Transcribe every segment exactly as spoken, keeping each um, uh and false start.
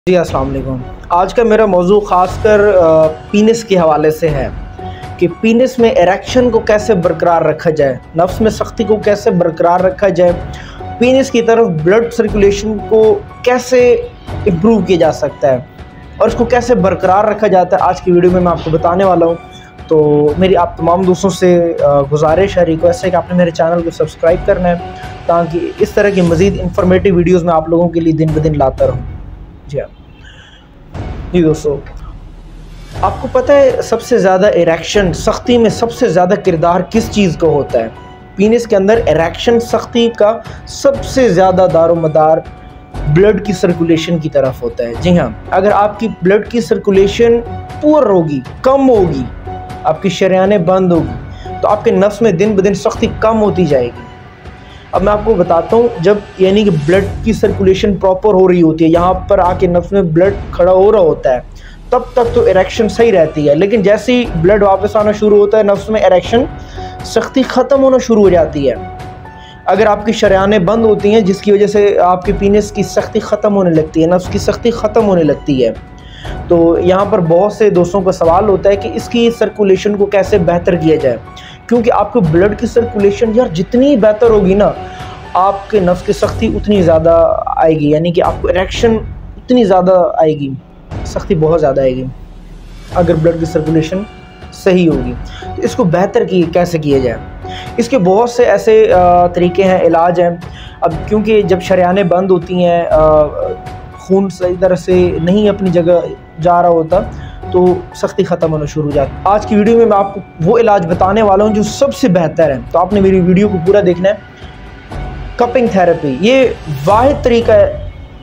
जी अस्सलाम वालेकुम। आज का मेरा मौजू ख़ासकर पीनिस के हवाले से है कि पीनिस में इरेक्शन को कैसे बरकरार रखा जाए, नफ्स में सख्ती को कैसे बरकरार रखा जाए, पीनिस की तरफ ब्लड सर्कुलेशन को कैसे इम्प्रूव किया जा सकता है और इसको कैसे बरकरार रखा जाता है। आज की वीडियो में मैं आपको बताने वाला हूँ। तो मेरी आप तमाम दोस्तों से गुजारिश है, रिक्वेस्ट है कि आपने मेरे चैनल को सब्सक्राइब करना है ताकि इस तरह की मज़ीद इंफॉर्मेटिव वीडियोज़ मैं आप लोगों के लिए दिन ब दिन लाता रहूँ। जी हाँ जी दोस्तों, आपको पता है सबसे ज़्यादा इरेक्शन सख्ती में सबसे ज़्यादा किरदार किस चीज़ का होता है? पीनिस के अंदर इरेक्शन सख्ती का सबसे ज़्यादा दारोमदार ब्लड की सर्कुलेशन की तरफ होता है। जी हाँ, अगर आपकी ब्लड की सर्कुलेशन पुअर होगी, कम होगी, आपकी शरियानें बंद होगी तो आपके नफ्स में दिन ब दिन सख्ती कम होती जाएगी। अब मैं आपको बताता हूँ, जब यानी कि ब्लड की सर्कुलेशन प्रॉपर हो रही होती है, यहाँ पर आके नफ्स में ब्लड खड़ा हो रहा होता है, तब तक तो इरेक्शन सही रहती है। लेकिन जैसे ही ब्लड वापस आना शुरू होता है नफ्स में इरेक्शन सख्ती ख़त्म होना शुरू हो जाती है। अगर आपकी शरियानें बंद होती हैं जिसकी वजह से आपके पीनिस की सख्ती ख़त्म होने लगती है, नफ्स की सख्ती ख़त्म होने लगती है। तो यहाँ पर बहुत से दोस्तों का सवाल होता है कि इसकी सर्कुलेशन को कैसे बेहतर किया जाए, क्योंकि आपको ब्लड की सर्कुलेशन यार जितनी बेहतर होगी ना, आपके नफ्स की सख्ती उतनी ज़्यादा आएगी, यानी कि आपको इरेक्शन उतनी ज़्यादा आएगी, सख्ती बहुत ज़्यादा आएगी अगर ब्लड की सर्कुलेशन सही होगी। तो इसको बेहतर किए कैसे किया जाए, इसके बहुत से ऐसे तरीके हैं, इलाज हैं। अब क्योंकि जब शरियानें बंद होती हैं, खून सही तरह से नहीं अपनी जगह जा रहा होता तो सख्ती ख़त्म होना शुरू हो जाती है। आज की वीडियो में मैं आपको वो इलाज बताने वाला हूँ जो सबसे बेहतर है, तो आपने मेरी वीडियो को पूरा देखना है। कपिंग थेरेपी ये वाहिद तरीका है।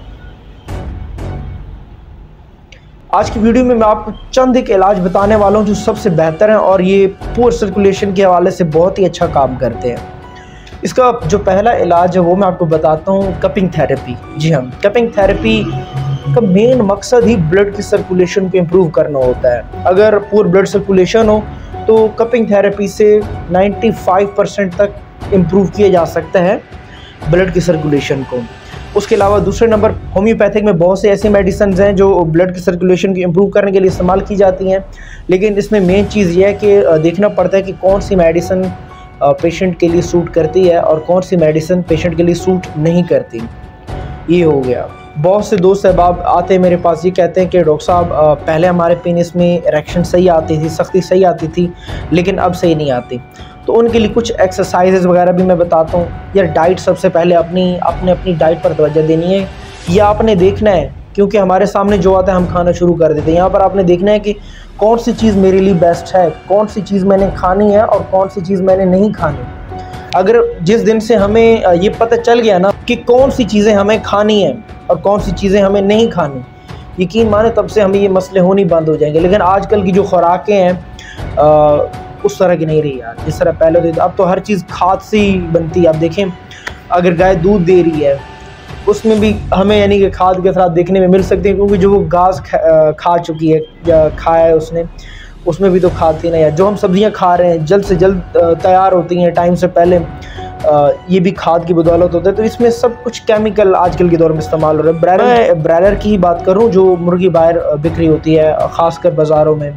आज की वीडियो में मैं आपको चंद एक इलाज बताने वाला हूँ जो सबसे बेहतर हैं और ये पुअर सर्कुलेशन के हवाले से बहुत ही अच्छा काम करते हैं। इसका जो पहला इलाज है वो मैं आपको बताता हूँ, कपिंग थेरेपी। जी हाँ, कपिंग थेरेपी का मेन मकसद ही ब्लड की सर्कुलेशन को इम्प्रूव करना होता है। अगर पूरा ब्लड सर्कुलेशन हो तो कपिंग थेरेपी से पचानवे परसेंट तक इम्प्रूव किया जा सकता है ब्लड की सर्कुलेशन को। उसके अलावा दूसरे नंबर होम्योपैथिक में बहुत से ऐसी मेडिसिन हैं जो ब्लड की सर्कुलेशन को इम्प्रूव करने के लिए इस्तेमाल की जाती हैं, लेकिन इसमें मेन चीज़ यह है कि देखना पड़ता है कि कौन सी मेडिसिन पेशेंट के लिए सूट करती है और कौन सी मेडिसिन पेशेंट के लिए सूट नहीं करती। ये हो गया। बहुत से दोस्त अहबाब आते हैं मेरे पास, ये कहते हैं कि डॉक्टर साहब पहले हमारे पीनिस में इरेक्शन सही आती थी, सख्ती सही आती थी, लेकिन अब सही नहीं आती। तो उनके लिए कुछ एक्सरसाइजेज वगैरह भी मैं बताता हूँ। यार डाइट सबसे पहले अपनी अपने अपनी डाइट पर तवज्जो देनी है, या आपने देखना है, क्योंकि हमारे सामने जो आता है हम खाना शुरू कर देते हैं। यहाँ पर आपने देखना है कि कौन सी चीज़ मेरे लिए बेस्ट है, कौन सी चीज़ मैंने खानी है और कौन सी चीज़ मैंने नहीं खानी। अगर जिस दिन से हमें ये पता चल गया ना कि कौन सी चीज़ें हमें खानी है और कौन सी चीज़ें हमें नहीं खानी, यकीन माने तब से हमें ये मसले होने बंद हो जाएंगे। लेकिन आजकल की जो खुराकें हैं आ, उस तरह की नहीं रही यार, जिस तरह पहले होती थी। अब तो हर चीज़ खाद से ही बनती है। आप देखें, अगर गाय दूध दे रही है उसमें भी हमें यानी कि खाद के साथ देखने में मिल सकती है, क्योंकि जो वो घास खा, खा चुकी है या खाया है उसने, उसमें भी तो खाद थी ना यार। जो हम सब्जियां खा रहे हैं जल्द से जल्द तैयार होती हैं टाइम से पहले, ये भी खाद की बदौलत होता है। तो इसमें सब कुछ केमिकल आजकल के दौर में इस्तेमाल हो रहा है। ब्रायलर ब्रायलर की ही बात करूँ, जो मुर्गी बाहर बिक्री होती है ख़ासकर बाज़ारों में,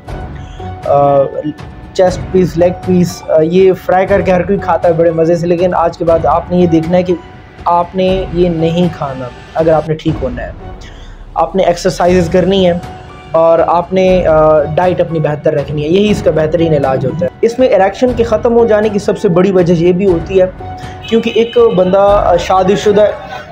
चेस्ट पीस, लेग पीस, ये फ्राई करके हर कोई खाता है बड़े मज़े से। लेकिन आज के बाद आपने ये देखना है कि आपने ये नहीं खाना। अगर आपने ठीक होना है, आपने एक्सरसाइज करनी है और आपने डाइट अपनी बेहतर रखनी है, यही इसका बेहतरीन इलाज होता है। इसमें इरेक्शन के ख़त्म हो जाने की सबसे बड़ी वजह ये भी होती है क्योंकि एक बंदा शादीशुदा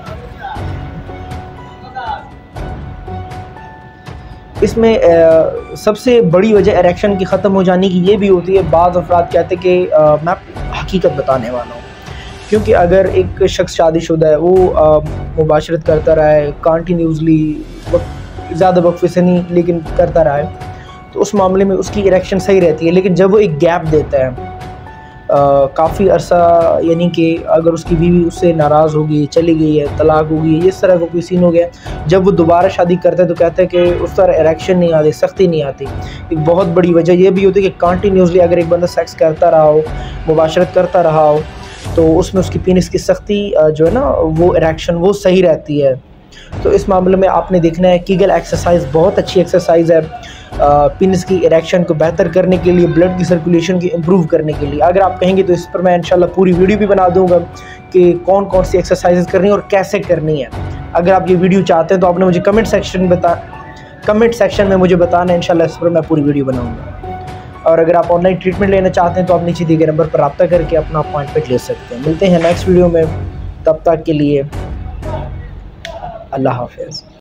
इसमें आ, सबसे बड़ी वजह इरेक्शन की ख़त्म हो जाने की ये भी होती है। बाज़ अफराद कहते हैं कि आ, मैं हकीकत बताने वाला हूँ, क्योंकि अगर एक शख्स शादीशुदा है, वो मुबाशरत करता रहा है कंटिन्यूसली, ज़्यादा वक्फे से नहीं लेकिन करता रहा है, तो उस मामले में उसकी इरेक्शन सही रहती है। लेकिन जब वो एक गैप देता है काफ़ी अरसा, यानी कि अगर उसकी बीवी उससे नाराज़ हो गई, चली गई है, तलाक हो गई है, इस तरह का कोई सीन हो गया, जब वो दोबारा शादी करता है तो कहता है कि उस तरह इरेक्शन नहीं आती, सख्ती नहीं आती। एक बहुत बड़ी वजह यह भी होती है कि कंटिन्यूसली अगर एक बंदा सेक्स करता रहा हो, मुबाशरत करता रहा हो, तो उसमें उसकी पीनिस की सख्ती जो है ना, वो इरेक्शन वो सही रहती है। तो इस मामले में आपने देखना है कीगल एक्सरसाइज बहुत अच्छी एक्सरसाइज है पीनस की इरेक्शन को बेहतर करने के लिए, ब्लड की सर्कुलेशन की इम्प्रूव करने के लिए। अगर आप कहेंगे तो इस पर मैं इंशाल्लाह पूरी वीडियो भी बना दूंगा कि कौन कौन सी एक्सरसाइजेज करनी है और कैसे करनी है। अगर आप ये वीडियो चाहते हैं तो आपने मुझे कमेंट सेक्शन में बता कमेंट सेक्शन में मुझे बताना है, इंशाल्लाह इस पर मैं पूरी वीडियो बनाऊँगा। और अगर आप ऑनलाइन ट्रीटमेंट लेना चाहते हैं तो आप नीचे दिए गए नंबर पर रब्ता करके अपना अपॉइंटमेंट ले सकते हैं। मिलते हैं नेक्स्ट वीडियो में, तब तक के लिए अल्लाह हाफ़िज़।